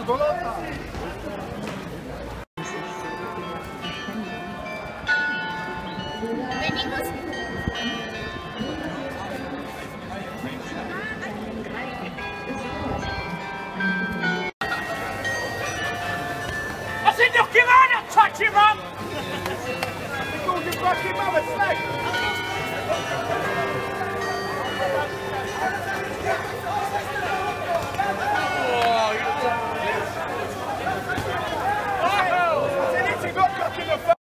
Venimos. I said, look him out, not touch him, Mum! It's all your fucking mother's leg!